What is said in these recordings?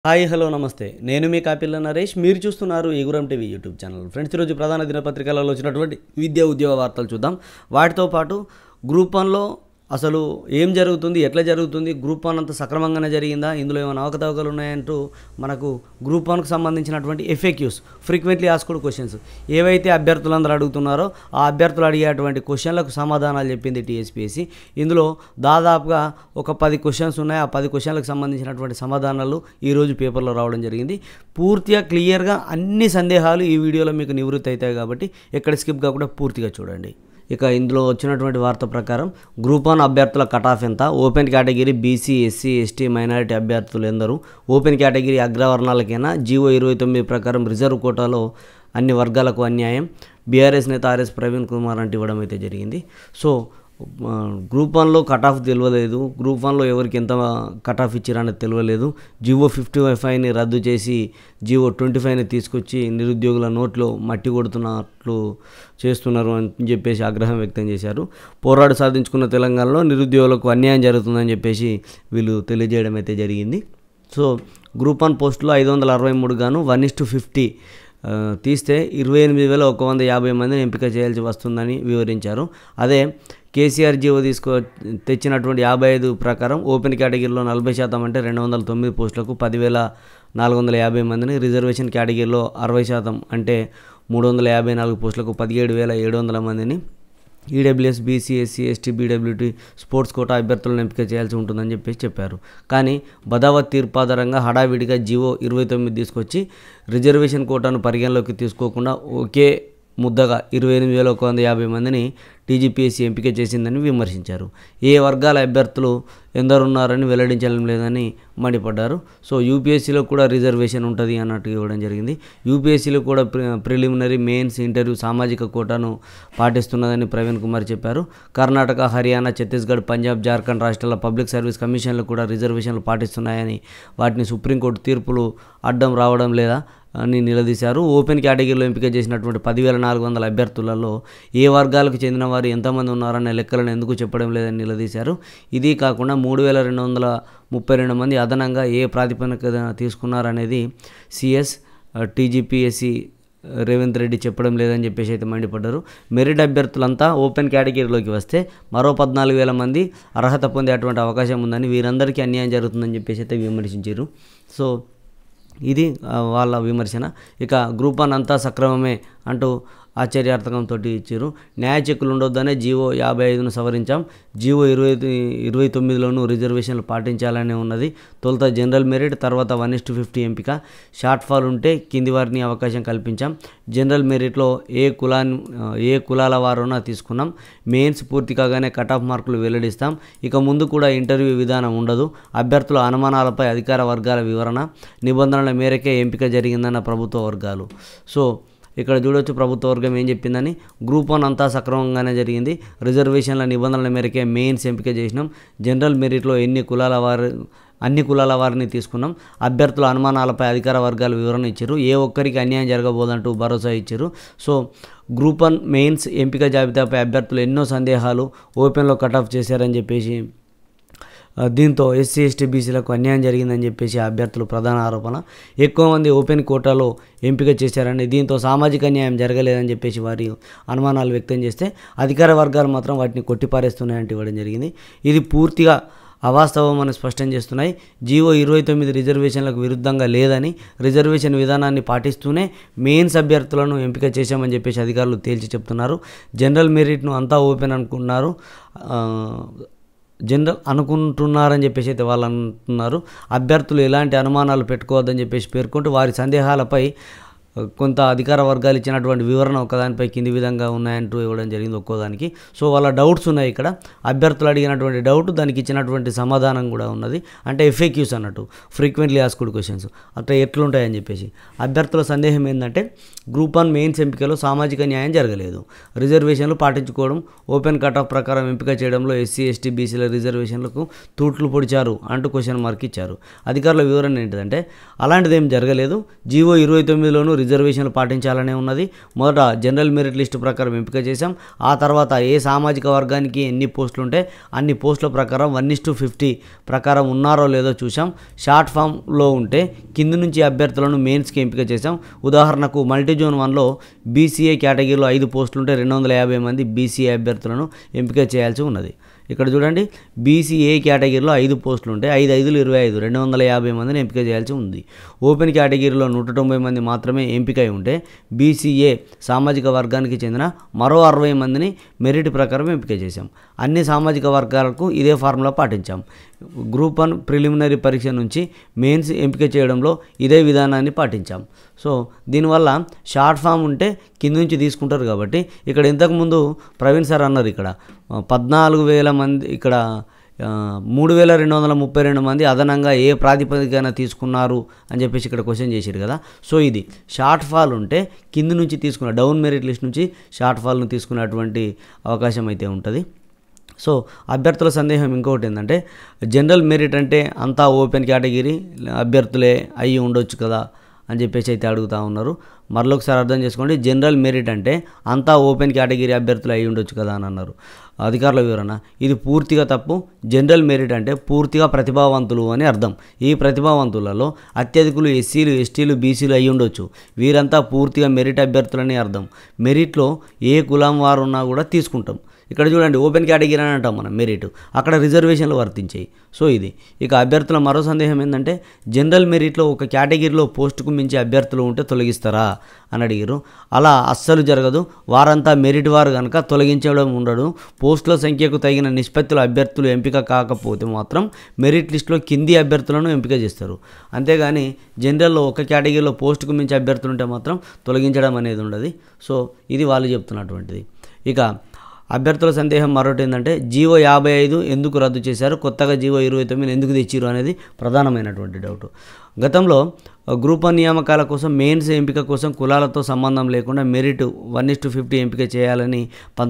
Hi hello నమస్తే నేను మీ కాపిల్ల నరేష్ మీరు చూస్తున్నారు Eguram TV YouTube channel. Friends, ఈరోజు ప్రధాన దినపత్రికలలో వచ్చినటువంటి విద్యా ఉద్యోగ వార్తలు చూద్దాం. వాటితో పాటు గ్రూప్ 1లో అసలు ఏం జరుగుతుంది, ఎట్లా జరుగుతుంది, గ్రూప్ 1 అంతా సక్రమంగానే జరిగిందా, ఇందులో ఏమైనా అవకతవకలు ఉన్నాయంటూ మనకు గ్రూప్ 1కు సంబంధించినటువంటి FAQs ఫ్రీక్వెంట్లీ ఆస్క్డ్ క్వశ్చన్స్ ఏవైతే అభ్యర్థులందరూ అడుగుతున్నారో ఆ అభ్యర్థులు అడిగేటువంటి క్వశ్చన్లకు సమాధానాలు చెప్పింది TSPSC. ఇందులో దాదాపుగా ఒక 10 క్వశ్చన్స్ ఉన్నాయి. ఆ 10 క్వశ్చన్లకు సంబంధించినటువంటి సమాధానాలు ఈరోజు పేపర్లో రావడం జరిగింది. పూర్తిగా క్లియర్గా అన్ని సందేహాలు ఈ వీడియోలో మీకు నివృత్తి అవుతాయి కాబట్టి ఎక్కడ స్కిప్ కాకుండా పూర్తిగా చూడండి. ఇక ఇందులో వచ్చినటువంటి వార్త ప్రకారం గ్రూప్ 1 అభ్యర్థుల కటాఫ్ ఎంత, open category BC SC ST minority అభ్యర్థులు ఎందరు, ఓపెన్ కేటగిరీ అగ్రవర్ణాలకైనా జీవో 29 ప్రకారం రిజర్వ్ కోటాలో అన్ని వర్గాలకు అన్యాయం, బీఆర్ఎస్ నేత RS ప్రవీణ్ కుమార్ అంటే ఇవ్వడం అయితే జరిగింది. సో గ్రూప్ 1లో కటాఫ్ తెలియలేదు, గ్రూప్ 1లో ఎవరికి ఎంత కటాఫ్ ఇచ్చారనేది తెలియలేదు. జీవో 55ని రద్దు చేసి జీవో 25ని తీసుకొచ్చి నిరుద్యోగుల నోట్లో మట్టి కొడుతున్నట్లు చేస్తున్నారు అని చెప్పేసి ఆగ్రహం వ్యక్తం చేశారు. పోరాడు సాధించుకున్న తెలంగాణలో నిరుద్యోగులకు అన్యాయం జరుగుతుందని చెప్పేసి వీళ్ళు తెలియజేయడం అయితే జరిగింది. సో గ్రూప్ 1 పోస్టులో 563 గాను 1:50 తీస్తే 28,150 మందిని ఎంపిక చేయాల్సి వస్తుందని వివరించారు. అదే కేసీఆర్ జీవో తెచ్చినటువంటి 55 ప్రకారం ఓపెన్ కేటగిరీలో 40% అంటే 209 పోస్టులకు 10,450 మందిని, రిజర్వేషన్ కేటగిరీలో 60% అంటే 354 పోస్టులకు 17,700 మందిని, EWS BC SC ST BWT sports quota అభ్యర్థులను ఎంపిక చేయాల్సి ఉంటుందని చెప్పారు. కానీ బదావత్ తీర్పు ఆధారంగా హడావిడిగా జీవో 29 తీసుకొచ్చి రిజర్వేషన్ కోటాను పరిగణలోకి తీసుకోకుండా ఒకే ముద్దగా 28,150 మందిని TGPSC ఎంపిక చేసిందని విమర్శించారు. ఏ వర్గాల అభ్యర్థులు ఎందరున్నారని వెల్లడించడం లేదని మండిపడ్డారు. సో UPSCలో కూడా రిజర్వేషన్ ఉంటుంది అన్నట్టు ఇవ్వడం జరిగింది. UPSCలో కూడా ప్రిలిమినరీ మెయిన్స్ ఇంటర్వ్యూ సామాజిక కోటాను పాటిస్తున్నదని ప్రవీణ్ కుమార్ చెప్పారు. కర్ణాటక, హర్యానా, ఛత్తీస్గఢ్, పంజాబ్, జార్ఖండ్ రాష్ట్రాల పబ్లిక్ సర్వీస్ కమిషన్లు కూడా రిజర్వేషన్లు పాటిస్తున్నాయని, వాటిని సుప్రీంకోర్టు తీర్పులు అడ్డం రావడం లేదా అని నిలదీశారు. ఓపెన్ కేటగిరీలో ఎంపిక చేసినటువంటి 10,400 అభ్యర్థులలో ఏ వర్గాలకు చెందిన వారు ఎంతమంది ఉన్నారనే లెక్కలను ఎందుకు చెప్పడం లేదని నిలదీశారు. ఇది కాకుండా 3,232 మంది అదనంగా ఏ ప్రాతిపదికన తీసుకున్నారనేది CS TGPSC రేవంత్ రెడ్డి చెప్పడం లేదని చెప్పేసి అయితే మండిపడ్డారు. మెరిట్ అభ్యర్థులంతా ఓపెన్ కేటగిరీలోకి వస్తే మరో 14,000 మంది అర్హత పొందేటువంటి అవకాశం ఉందని, వీరందరికీ అన్యాయం జరుగుతుందని చెప్పేసి అయితే విమర్శించారు. సో ఇది వాళ్ళ విమర్శన. ఇక గ్రూప్ 1 అంతా సక్రమమే అంటూ ఆశ్చర్యార్థకంతో ఇచ్చారు. న్యాయ చెక్కులు ఉండొద్దనే జీవో 55ను సవరించాం, జీవో 29లోనూ రిజర్వేషన్లు పాటించాలనే ఉన్నది. తొలుత జనరల్ మెరిట్, తర్వాత 1:50 ఎంపిక, షార్ట్ ఫాల్ ఉంటే కింది వారిని అవకాశం కల్పించాం. జనరల్ మెరిట్లో ఏ కులాల వారునా తీసుకున్నాం. మెయిన్స్ పూర్తి కాగానే కటాఫ్ మార్కులు వెల్లడిస్తాం. ఇక ముందు కూడా ఇంటర్వ్యూ విధానం ఉండదు. అభ్యర్థుల అనుమానాలపై అధికార వర్గాల వివరణ, నిబంధనల మేరకే ఎంపిక జరిగిందన్న ప్రభుత్వ వర్గాలు. సో ఇక్కడ చూడొచ్చు ప్రభుత్వ వర్గం ఏం చెప్పిందని. గ్రూప్ 1 అంతా సక్రమంగానే జరిగింది, రిజర్వేషన్ల నిబంధనల మేరకే మెయిన్స్ ఎంపిక చేసినాం, జనరల్ మెరిట్లో అన్ని కులాల వారిని తీసుకున్నాం, అభ్యర్థుల అనుమానాలపై అధికార వర్గాలు వివరణ ఇచ్చారు, ఏ ఒక్కరికి అన్యాయం జరగబోదంటూ భరోసా ఇచ్చారు. సో గ్రూప్ 1 మెయిన్స్ ఎంపిక జాబితాపై అభ్యర్థులు ఎన్నో సందేహాలు, ఓపెన్లో కటాఫ్ చేశారని చెప్పేసి, దీంతో SC ST BCలకు అన్యాయం జరిగిందని చెప్పేసి అభ్యర్థులు ప్రధాన ఆరోపణ. ఎక్కువ మంది ఓపెన్ కోటాలో ఎంపిక చేశారని, దీంతో సామాజిక న్యాయం జరగలేదని చెప్పేసి వారి అనుమానాలు వ్యక్తం చేస్తే అధికార వర్గాలు మాత్రం వాటిని కొట్టిపారేస్తున్నాయంటే ఇవ్వడం జరిగింది. ఇది పూర్తిగా అవాస్తవం అని స్పష్టం చేస్తున్నాయి. జీవో 29 రిజర్వేషన్లకు విరుద్ధంగా లేదని, రిజర్వేషన్ విధానాన్ని పాటిస్తూనే మెయిన్స్ అభ్యర్థులను ఎంపిక చేశామని చెప్పేసి అధికారులు తేల్చి చెప్తున్నారు. జనరల్ మెరిట్ను అంతా ఓపెన్ అనుకుంటున్నారని చెప్పేసి అయితే వాళ్ళు అంటున్నారు. అభ్యర్థులు ఎలాంటి అనుమానాలు పెట్టుకోవద్దని చెప్పేసి పేర్కొంటూ వారి సందేహాలపై కొంత అధికార వర్గాలు ఇచ్చినటువంటి వివరణ ఒకదానిపై కింది విధంగా ఉన్నాయంటూ ఇవ్వడం జరిగింది ఒక్కోదానికి. సో వాళ్ళ డౌట్స్ ఉన్నాయి ఇక్కడ, అభ్యర్థులు అడిగినటువంటి డౌట్, దానికి ఇచ్చినటువంటి సమాధానం కూడా ఉన్నది. అంటే FAQs అన్నట్టు, ఫ్రీక్వెంట్లీ ఆస్క్డ్ క్వశ్చన్స్ అట్లా ఎట్లుంటాయని చెప్పేసి. అభ్యర్థుల సందేహం ఏంటంటే గ్రూప్ 1 మెయిన్స్ ఎంపికలో సామాజిక న్యాయం జరగలేదు, రిజర్వేషన్లు పాటించుకోవడం, ఓపెన్ కట్ ఆఫ్ ప్రకారం ఎంపిక చేయడంలో SC ST BCల రిజర్వేషన్లకు తూట్లు పొడిచారు అంటూ క్వశ్చన్ మార్క్ ఇచ్చారు. అధికారుల వివరణ ఏంటిదంటే అలాంటిదేం జరగలేదు, జీవో 29లోనూ రిజర్వేషన్లు పాటించాలనే ఉన్నది. మొదట జనరల్ మెరిట్ లిస్టు ప్రకారం ఎంపిక చేశాం. ఆ తర్వాత ఏ సామాజిక వర్గానికి ఎన్ని పోస్టులు ఉంటే అన్ని పోస్టుల ప్రకారం 1:50 ప్రకారం ఉన్నారో లేదో చూసాం. షార్ట్ ఫామ్లో ఉంటే కింది నుంచి అభ్యర్థులను మెయిన్స్కి ఎంపిక చేశాం. ఉదాహరణకు మల్టీజోన్ 1లో బీసీఏ కేటగిరీలో 5 పోస్టులు ఉంటే 250 మంది బీసీఏ అభ్యర్థులను ఎంపిక చేయాల్సి ఉన్నది. ఇక్కడ చూడండి, బీసీఏ కేటగిరీలో 5 పోస్టులు ఉంటే 5 5 25 250 మందిని ఎంపిక చేయాల్సి ఉంది. ఓపెన్ కేటగిరీలో 190 మంది మాత్రమే ఎంపిక అయి ఉంటే బీసీఏ సామాజిక వర్గానికి చెందిన మరో 60 మందిని మెరిట్ ప్రకారం ఎంపిక చేశాం. అన్ని సామాజిక వర్గాలకు ఇదే ఫార్ములా పాటించాం. గ్రూప్ 1 ప్రిలిమినరీ పరీక్ష నుంచి మెయిన్స్ ఎంపిక చేయడంలో ఇదే విధానాన్ని పాటించాం. సో దీనివల్ల షార్ట్ ఫామ్ ఉంటే కింద నుంచి తీసుకుంటారు కాబట్టి ఇక్కడ ఇంతకుముందు ప్రవీణ్ సార్ అన్నారు, ఇక్కడ 14,000 మంది, ఇక్కడ 3,232 మంది అదనంగా ఏ ప్రాతిపదికన తీసుకున్నారు అని చెప్పేసి ఇక్కడ క్వశ్చన్ చేశారు కదా. సో ఇది షార్ట్ ఫాల్ ఉంటే కింద నుంచి తీసుకున్న డౌన్ మెరిట్ లిస్ట్ నుంచి షార్ట్ ఫాల్ను తీసుకునేటువంటి అవకాశం అయితే ఉంటుంది. సో అభ్యర్థుల సందేహం ఇంకొకటి ఏంటంటే, జనరల్ మెరిట్ అంటే అంతా ఓపెన్ కేటగిరీ అభ్యర్థులే అయ్యి ఉండొచ్చు కదా అని చెప్పేసి అయితే అడుగుతూ ఉన్నారు. మరొకసారి అర్థం చేసుకోండి, జనరల్ మెరిట్ అంటే అంతా ఓపెన్ కేటగిరీ అభ్యర్థులు అయ్యి ఉండొచ్చు కదా అని అన్నారు అధికారుల వివరణ. ఇది పూర్తిగా తప్పు. జనరల్ మెరిట్ అంటే పూర్తిగా ప్రతిభావంతులు అని అర్థం. ఈ ప్రతిభావంతులలో అత్యధికులు ఎస్సీలు, ఎస్టీలు, బీసీలు అయ్యి ఉండొచ్చు. వీరంతా పూర్తిగా మెరిట్ అభ్యర్థులని అర్థం. మెరిట్లో ఏ కులం వారు ఉన్నా కూడా తీసుకుంటాం. ఇక్కడ చూడండి, ఓపెన్ కేటగిరీ అని అంటాం మనం మెరిట్, అక్కడ రిజర్వేషన్లు వర్తించాయి. సో ఇది ఇక అభ్యర్థుల మరో సందేహం ఏంటంటే, జనరల్ మెరిట్లో ఒక కేటగిరీలో పోస్టుకు మించి అభ్యర్థులు ఉంటే తొలగిస్తారా అని అడిగారు. అలా అస్సలు జరగదు. వారంతా మెరిట్ వారు కనుక తొలగించడం ఉండదు. పోస్టుల సంఖ్యకు తగిన నిష్పత్తిలో అభ్యర్థులు ఎంపిక కాకపోతే మాత్రం మెరిట్ లిస్టులో కింది అభ్యర్థులను ఎంపిక చేస్తారు. అంతేగాని జనరల్లో ఒక కేటగిరీలో పోస్టుకు మించి అభ్యర్థులు ఉంటే మాత్రం తొలగించడం అనేది ఉండదు. సో ఇది వాళ్ళు చెప్తున్నటువంటిది. ఇక అభ్యర్థుల సందేహం మరొకటి ఏంటంటే, జీవో 55 ఎందుకు రద్దు చేశారు, కొత్తగా జీవో 29 ఎందుకు తెచ్చిరు అనేది ప్రధానమైనటువంటి డౌట్. గతంలో గ్రూప్ 1 నియామకాల కోసం మెయిన్స్ ఎంపిక కోసం కులాలతో సంబంధం లేకుండా మెరిట్ 1:50 ఎంపిక చేయాలని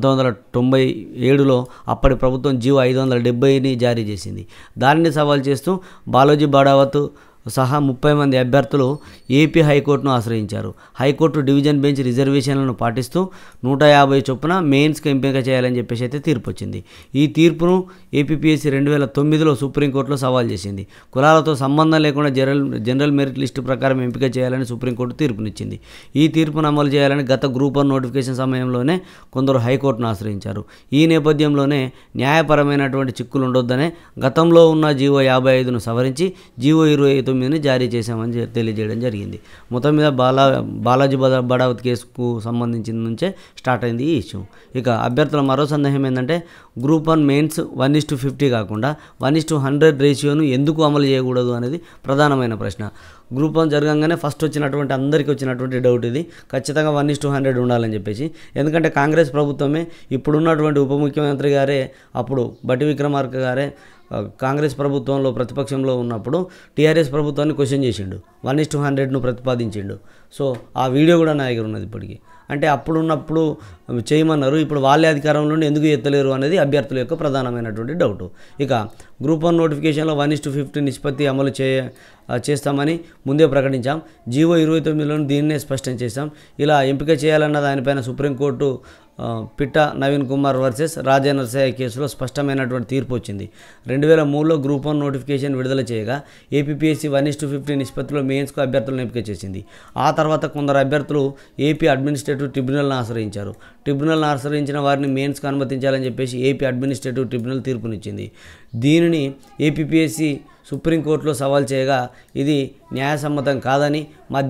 1997లో అప్పటి ప్రభుత్వం జీవో 570ని జారీ చేసింది. దానిని సవాల్ చేస్తూ బాలాజీ బడావత్ సహా 30 మంది అభ్యర్థులు ఏపీ హైకోర్టును ఆశ్రయించారు. హైకోర్టు డివిజన్ బెంచ్ రిజర్వేషన్లను పాటిస్తూ 150 చొప్పున మెయిన్స్కి ఎంపిక చేయాలని చెప్పేసి అయితే తీర్పు వచ్చింది. ఈ తీర్పును ఏపీపీఎస్సీ 2009లో సుప్రీంకోర్టులో సవాల్ చేసింది. కులాలతో సంబంధం లేకుండా జనరల్ మెరిట్ లిస్టు ప్రకారం ఎంపిక చేయాలని సుప్రీంకోర్టు తీర్పునిచ్చింది. ఈ తీర్పును అమలు చేయాలని గత గ్రూప్ 1 నోటిఫికేషన్ సమయంలోనే కొందరు హైకోర్టును ఆశ్రయించారు. ఈ నేపథ్యంలోనే న్యాయపరమైనటువంటి చిక్కులు ఉండొద్దనే గతంలో ఉన్న జీవో 55ను సవరించి జీవో 29ని జారీ చేశామని తెలియజేయడం జరిగింది. మొత్తం మీద బాలాజీ బడావత్ కేసుకు సంబంధించిన నుంచే స్టార్ట్ అయింది ఈ ఇష్యూ. ఇక అభ్యర్థుల మరో సందేహం ఏంటంటే, గ్రూప్ 1 మెయిన్స్ 1:50 కాకుండా 1:100 రేషియోను ఎందుకు అమలు చేయకూడదు అనేది ప్రధానమైన ప్రశ్న. గ్రూప్ 1 జరగంగానే ఫస్ట్ వచ్చినటువంటి అందరికీ వచ్చినటువంటి డౌట్ ఇది. ఖచ్చితంగా 1:100 ఉండాలని చెప్పేసి. ఎందుకంటే కాంగ్రెస్ ప్రభుత్వమే, ఇప్పుడున్నటువంటి ఉప ముఖ్యమంత్రి గారే, అప్పుడు బట్టి విక్రమార్క గారే కాంగ్రెస్ ప్రభుత్వంలో ప్రతిపక్షంలో ఉన్నప్పుడు టీఆర్ఎస్ ప్రభుత్వాన్ని క్వశ్చన్ చేసిండు, 1:100ను ప్రతిపాదించిండు. సో ఆ వీడియో కూడా నా దగ్గర ఉన్నది ఇప్పటికీ. అంటే అప్పుడున్నప్పుడు చేయమన్నారు, ఇప్పుడు వాళ్ళే అధికారంలో ఎందుకు ఎత్తలేరు అనేది అభ్యర్థుల యొక్క ప్రధానమైనటువంటి డౌట్. ఇక గ్రూప్ 1 నోటిఫికేషన్లో 1:50 నిష్పత్తి అమలు చేస్తామని ముందే ప్రకటించాం. జీవో 29లోని దీన్నే స్పష్టం చేశాం. ఇలా ఎంపిక చేయాలన్న దానిపైన సుప్రీంకోర్టు పిట్ట నవీన్ కుమార్ వర్సెస్ రాజా నర్సయ్య కేసులో స్పష్టమైనటువంటి తీర్పు వచ్చింది. 2003లో గ్రూప్ 1 నోటిఫికేషన్ విడుదల చేయగా ఏపీపీఎస్సీ 1:50 నిష్పత్తిలో మెయిన్స్కు అభ్యర్థులను ఎంపిక చేసింది. ఆ తర్వాత కొందరు అభ్యర్థులు ఏపీ అడ్మినిస్ట్రేటివ్ ట్రిబ్యునల్ను ఆశ్రయించారు. ట్రిబ్యునల్ను ఆశ్రయించిన వారిని మెయిన్స్కు అనుమతించాలని చెప్పేసి ఏపీ అడ్మినిస్ట్రేటివ్ ట్రిబ్యునల్ తీర్పునిచ్చింది. దీనిని ఏపీపీఎస్సీ సుప్రీంకోర్టులో సవాల్ చేయగా ఇది న్యాయసమ్మతం కాదని,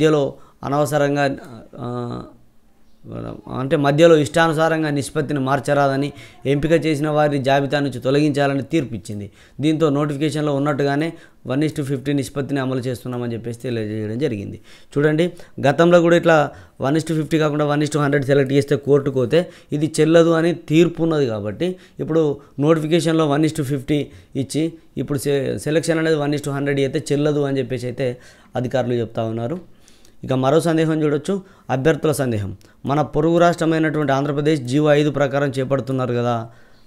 మధ్యలో ఇష్టానుసారంగా నిష్పత్తిని మార్చరాదని, ఎంపిక చేసిన వారి జాబితా నుంచి తొలగించాలని తీర్పు ఇచ్చింది. దీంతో నోటిఫికేషన్లో ఉన్నట్టుగానే 1:50 నిష్పత్తిని అమలు చేస్తున్నామని చెప్పేసి తెలియజేయడం జరిగింది. చూడండి, గతంలో కూడా ఇట్లా 1:50 కాకుండా 1:100 సెలెక్ట్ చేస్తే కోర్టుకు పోతే ఇది చెల్లదు అని తీర్పు ఉన్నది. కాబట్టి ఇప్పుడు నోటిఫికేషన్లో 1:50 ఇచ్చి ఇప్పుడు సెలెక్షన్ అనేది 1:100 అయితే చెల్లదు అని చెప్పేసి అయితే అధికారులు చెప్తా ఉన్నారు. ఇక మరో సందేహం చూడొచ్చు, అభ్యర్థుల సందేహం. మన పొరుగు రాష్ట్రమైనటువంటి ఆంధ్రప్రదేశ్ జీవో 5 ప్రకారం చేపడుతున్నారు కదా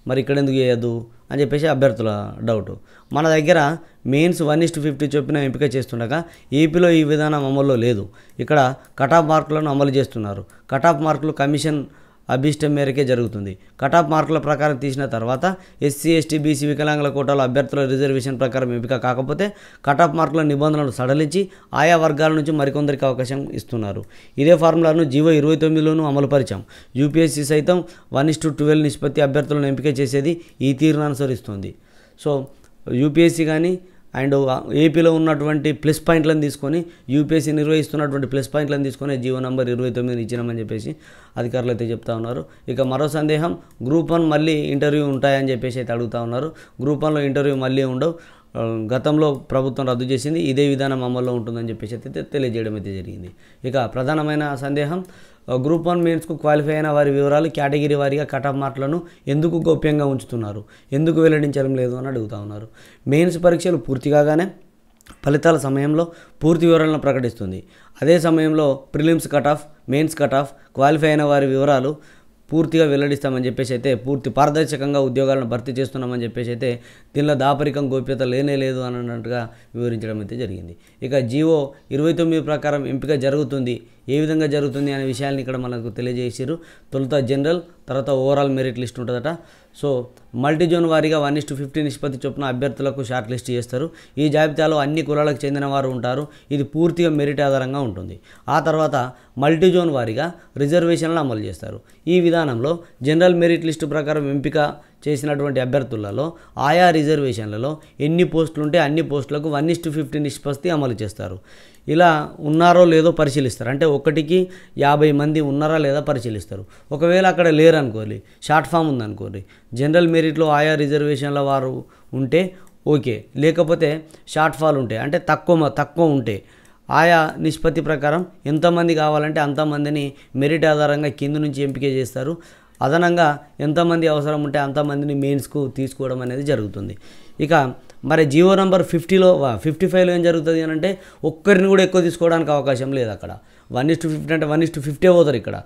మరి ఇక్కడ ఎందుకు చేయొద్దు అని చెప్పేసి అభ్యర్థుల డౌటు. మన దగ్గర మెయిన్స్ 1:50 చొప్పున ఎంపిక చేస్తుండగా ఏపీలో ఈ విధానం అమల్లో లేదు. ఇక్కడ కటాఫ్ మార్కులను అమలు చేస్తున్నారు. కటాఫ్ మార్కులు కమిషన్ అభిష్టం మేరకే జరుగుతుంది. కటాఫ్ మార్కుల ప్రకారం తీసిన తర్వాత ఎస్సీ ఎస్టీ బీసీ వికలాంగుల కోటాలో అభ్యర్థుల రిజర్వేషన్ ప్రకారం ఎంపిక కాకపోతే కటాఫ్ మార్కుల నిబంధనలు సడలించి ఆయా వర్గాల నుంచి మరికొందరికి అవకాశం ఇస్తున్నారు. ఇదే ఫార్ములాను జీవో 29లోనూ అమలుపరిచాం. యూపీఎస్సీ సైతం 1:12 నిష్పత్తి అభ్యర్థులను ఎంపిక చేసేది ఈ తీరును అనుసరిస్తుంది. సో యూపీఎస్సీ కానీ అండ్ ఏపీలో ఉన్నటువంటి ప్లస్ పాయింట్లను తీసుకొని యూపీఎస్సీ నిర్వహిస్తున్నటువంటి ప్లస్ పాయింట్లను తీసుకొని జీవో నంబర్ 29 ఇచ్చినామని చెప్పేసి అధికారులు అయితే చెప్తా ఉన్నారు. ఇక మరో సందేహం, గ్రూప్ 1 మళ్ళీ ఇంటర్వ్యూ ఉంటాయని చెప్పేసి అయితే అడుగుతూ ఉన్నారు. గ్రూప్ 1లో ఇంటర్వ్యూ మళ్ళీ ఉండవు. గతంలో ప్రభుత్వం రద్దు చేసింది, ఇదే విధానం అమల్లో ఉంటుందని చెప్పేసి అయితే తెలియజేయడం అయితే జరిగింది. ఇక ప్రధానమైన సందేహం, గ్రూప్ 1 మెయిన్స్కు క్వాలిఫై అయిన వారి వివరాలు కేటగిరీ వారీగా కటాఫ్ మార్కులను ఎందుకు గోప్యంగా ఉంచుతున్నారు, ఎందుకు వెల్లడించడం లేదు అని అడుగుతూ ఉన్నారు. మెయిన్స్ పరీక్షలు పూర్తి కాగానే ఫలితాల సమయంలో పూర్తి వివరాలను ప్రకటిస్తుంది. అదే సమయంలో prelims cutoff, mains cutoff, qualify అయిన వారి వివరాలు పూర్తిగా వెల్లడిస్తామని చెప్పేసి అయితే పూర్తి పారదర్శకంగా ఉద్యోగాలను భర్తీ చేస్తున్నామని చెప్పేసి అయితే దీనిలో దాపరికం గోప్యత లేనే లేదు అన్నట్టుగా వివరించడం అయితే జరిగింది. ఇక జీవో 29 ప్రకారం ఎంపిక జరుగుతుంది, ఏ విధంగా జరుగుతుంది అనే విషయాన్ని ఇక్కడ మనకు తెలియజేసారు. తొలుత జనరల్, తర్వాత ఓవరాల్ మెరిట్ లిస్ట్ ఉంటుందట. సో మల్టీ జోన్ వారీగా 1:50 నిష్పత్తి చొప్పున అభ్యర్థులకు షార్ట్ లిస్ట్ చేస్తారు. ఈ జాబితాలో అన్ని కులాలకు చెందిన వారు ఉంటారు. ఇది పూర్తిగా మెరిట్ ఆధారంగా ఉంటుంది. ఆ తర్వాత మల్టీ జోన్ వారీగా రిజర్వేషన్లను అమలు చేస్తారు. ఈ విధానంలో జనరల్ మెరిట్ లిస్టు ప్రకారం ఎంపిక చేసినటువంటి అభ్యర్థులలో ఆయా రిజర్వేషన్లలో ఎన్ని పోస్టులు ఉంటే అన్ని పోస్టులకు 1:50 నిష్పత్తి అమలు చేస్తారు. ఇలా ఉన్నారో లేదో పరిశీలిస్తారు. అంటే 1కి 50 మంది ఉన్నారా లేదా పరిశీలిస్తారు. ఒకవేళ అక్కడ లేరు అనుకోండి, షార్ట్ ఫామ్ ఉందనుకోండి, జనరల్ మెరిట్లో ఆయా రిజర్వేషన్ల వారు ఉంటే ఓకే, లేకపోతే షార్ట్ ఫాల్ ఉంటే అంటే తక్కువ ఉంటే ఆయా నిష్పత్తి ప్రకారం ఎంతమంది కావాలంటే అంతమందిని మెరిట్ ఆధారంగా కింద నుంచి ఎంపిక చేస్తారు. అదనంగా ఎంతమంది అవసరం ఉంటే అంతమందిని మెయిన్స్కు తీసుకోవడం అనేది జరుగుతుంది. ఇక మరి జీవో నంబర్ 55లో ఏం జరుగుతుంది అని అంటే ఒక్కరిని కూడా ఎక్కువ తీసుకోవడానికి అవకాశం లేదు. అక్కడ 1:50 అంటే 1:50 పోతారు ఇక్కడ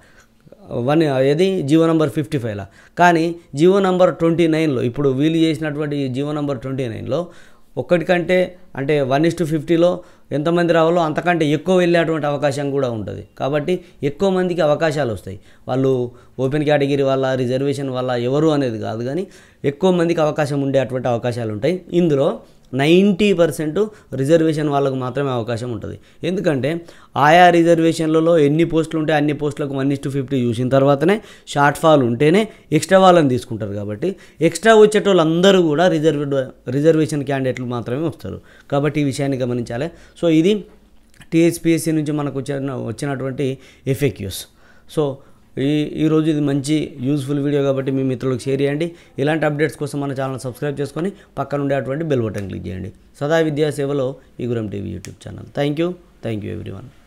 జీవో నంబర్ 55లో. కానీ జీవో నంబర్ 29లో ఇప్పుడు వీలు చేసినటువంటి జీవో నంబర్ 29లో ఒక్కటికంటే అంటే 1:50లో ఎంతమంది రావాలో అంతకంటే ఎక్కువ వెళ్ళేటువంటి అవకాశం కూడా ఉంటుంది. కాబట్టి ఎక్కువ మందికి అవకాశాలు వస్తాయి. వాళ్ళు ఓపెన్ కేటగిరీ వల్ల, రిజర్వేషన్ వల్ల ఎవరు అనేది కాదు, కానీ ఎక్కువ మందికి అవకాశం ఉండేటువంటి అవకాశాలు ఉంటాయి. ఇందులో 90% రిజర్వేషన్ వాళ్ళకు మాత్రమే అవకాశం ఉంటుంది. ఎందుకంటే ఆయా రిజర్వేషన్లలో ఎన్ని పోస్టులు ఉంటే అన్ని పోస్టులకు 1:50 చూసిన తర్వాతనే షార్ట్ ఫాల్ ఉంటేనే ఎక్స్ట్రా వాళ్ళని తీసుకుంటారు. కాబట్టి ఎక్స్ట్రా వచ్చేటోళ్ళందరూ కూడా రిజర్వేషన్ క్యాండిడేట్లు మాత్రమే వస్తారు. కాబట్టి ఈ విషయాన్ని గమనించాలి. సో ఇది టీఎస్పీఎస్సీ నుంచి మనకు వచ్చినటువంటి FAQs. సో ఈరోజు ఇది మంచి యూజ్ఫుల్ వీడియో కాబట్టి మీ మిత్రులకు షేర్ చేయండి. ఇలాంటి అప్డేట్స్ కోసం మన ఛానల్ సబ్స్క్రైబ్ చేసుకొని పక్కన ఉండేటువంటి బెల్ బటన్ క్లిక్ చేయండి. సదా విద్యా సేవలో Eguram TV YouTube channel. Thank you everyone.